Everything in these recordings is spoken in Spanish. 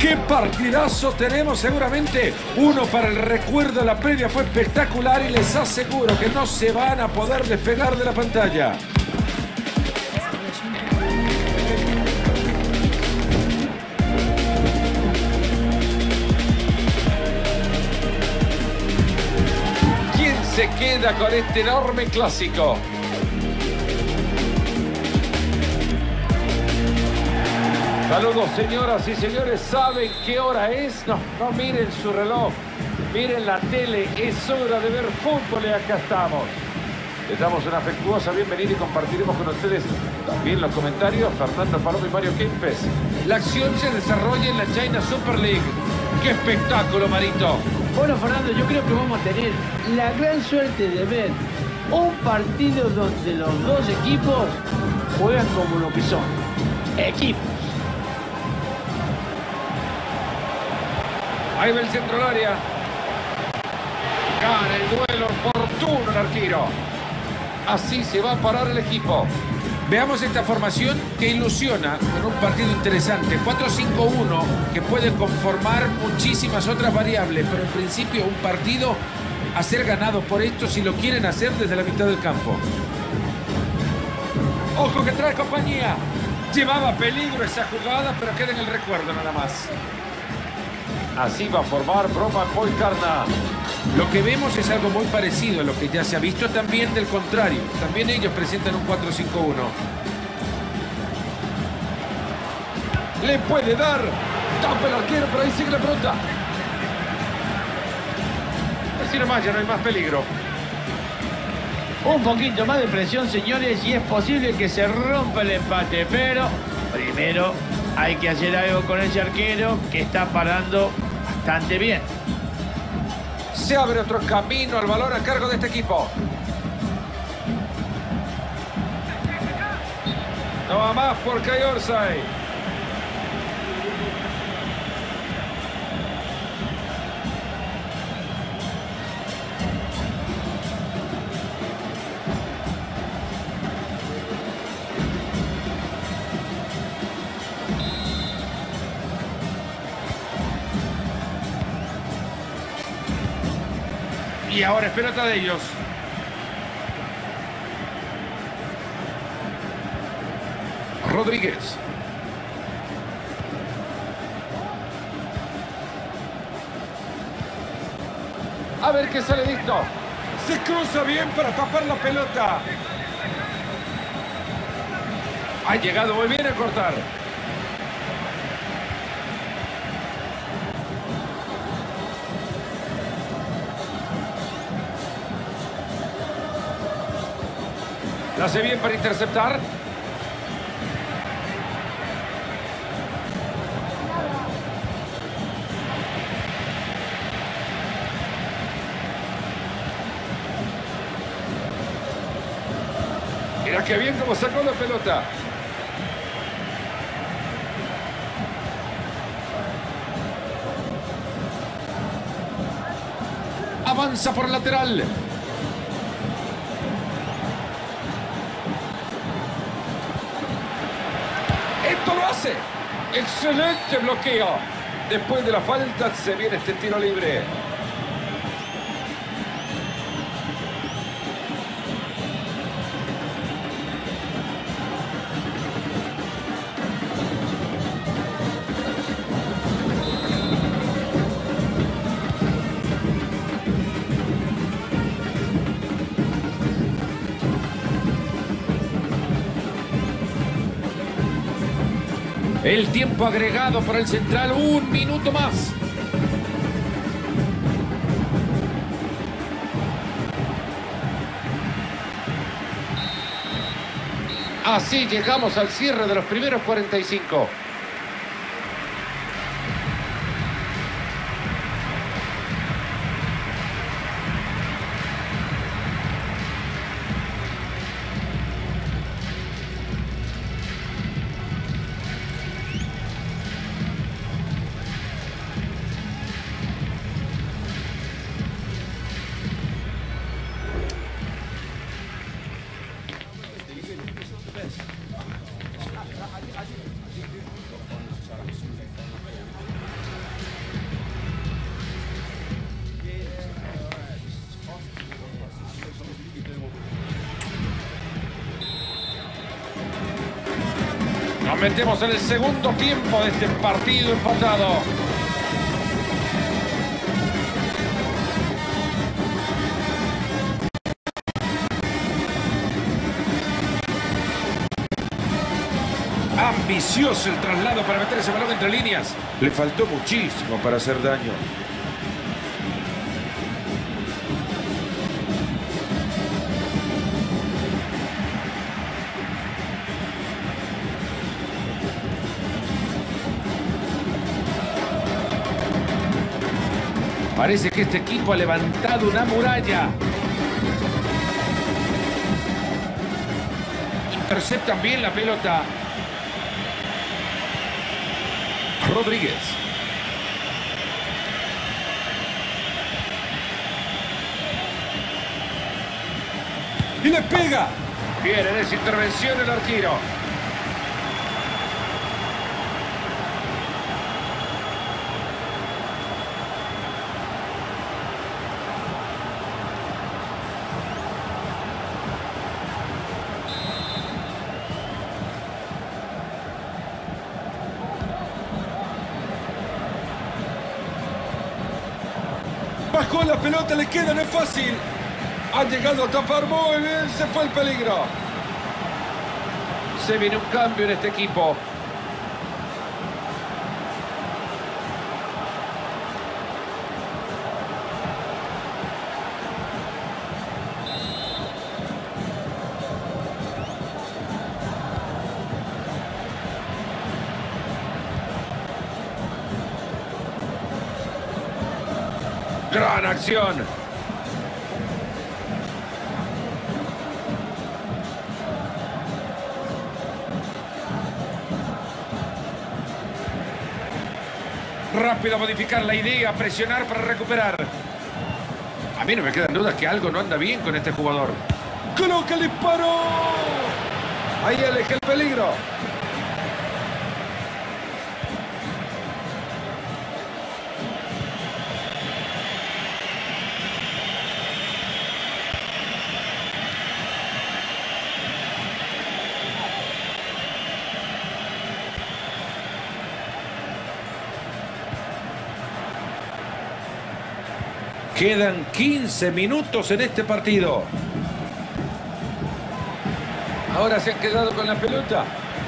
¡Qué partidazo tenemos! Seguramente uno para el recuerdo. La previa fue espectacular y les aseguro que no se van a poder despegar de la pantalla. ¿Quién se queda con este enorme clásico? Saludos, señoras y señores. ¿Saben qué hora es? No miren su reloj. Miren la tele. Es hora de ver fútbol y acá estamos. Les damos una afectuosa bienvenida y compartiremos con ustedes también los comentarios. Fernando Palomo y Mario Kempes. La acción se desarrolla en la China Super League. ¡Qué espectáculo, Marito! Bueno, Fernando, yo creo que vamos a tener la gran suerte de ver un partido donde los dos equipos juegan como lo que son. Equipos. Ahí va el centro del área. Gana el duelo oportuno el arquero. Así se va a parar el equipo. Veamos esta formación que ilusiona con un partido interesante. 4-5-1 que puede conformar muchísimas otras variables, pero en principio un partido a ser ganado por esto si lo quieren hacer desde la mitad del campo. Ojo que trae compañía. Llevaba peligro esa jugada, pero queda en el recuerdo nada más. Así va a formar Broma Poicarna. Lo que vemos es algo muy parecido a lo que ya se ha visto, también del contrario. También ellos presentan un 4-5-1. Le puede dar. Tapa el arquero, pero ahí sigue la pelota. Así nomás, ya no hay más peligro. Un poquito más de presión, señores, y es posible que se rompa el empate. Pero primero hay que hacer algo con ese arquero que está parando bastante bien. Se abre otro camino al balón a cargo de este equipo. No va más porque hay offside. Y ahora es pelota de ellos. Rodríguez. A ver qué sale de esto. Se cruza bien para tapar la pelota. Ha llegado muy bien a cortar. La hace bien para interceptar. Mira qué bien como sacó la pelota. Avanza por el lateral. Esto lo hace. Excelente bloqueo. Después de la falta se viene este tiro libre. El tiempo agregado por el central, 1 minuto más. Así llegamos al cierre de los primeros 45. metemos en el segundo tiempo de este partido empatado. Ambicioso el traslado para meter ese balón entre líneas. Le faltó muchísimo para hacer daño. Parece que este equipo ha levantado una muralla. Interceptan bien la pelota. Rodríguez. Y le pega. Bien en esa intervención el arquero. Bajó la pelota, le queda, no es fácil. Ha llegado a tapar muy bien, se fue el peligro. Se viene un cambio en este equipo. Gran acción. Rápido a modificar la idea, presionar para recuperar. A mí no me quedan dudas que algo no anda bien con este jugador. ¡Coloca el disparo! Ahí aleja el peligro. Quedan 15 minutos en este partido. Ahora se han quedado con la pelota.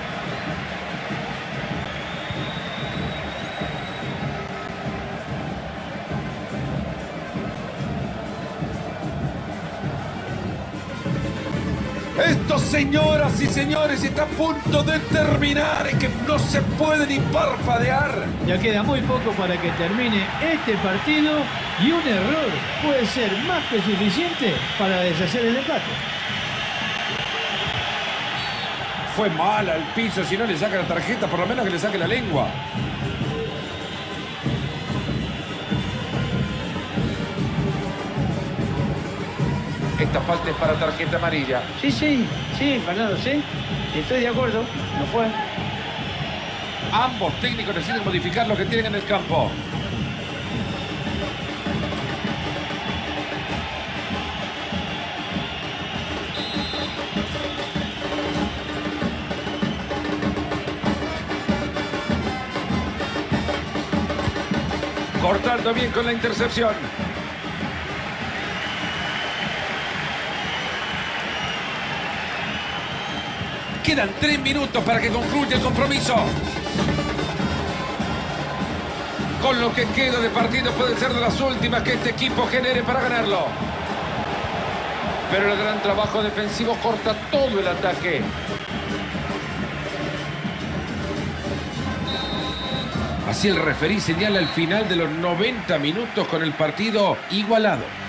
Esto, señoras y señores, está a punto de terminar. Es que no se puede ni parpadear. Ya queda muy poco para que termine este partido y un error puede ser más que suficiente para deshacer el empate. Fue mala el piso, si no le saca la tarjeta, por lo menos que le saque la lengua. Esta falta es para tarjeta amarilla. Sí, Fernando, sí. Estoy de acuerdo, no fue. Ambos técnicos deciden modificar lo que tienen en el campo. Cortando bien con la intercepción. Quedan 3 minutos para que concluya el compromiso. Con lo que queda de partido puede ser de las últimas que este equipo genere para ganarlo. Pero el gran trabajo defensivo corta todo el ataque. Así el referí señala el final de los 90 minutos con el partido igualado.